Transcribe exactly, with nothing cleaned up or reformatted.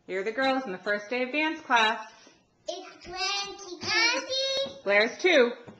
Here are the girls in the first day of dance class. It's twenty. Auntie. Blaire's two.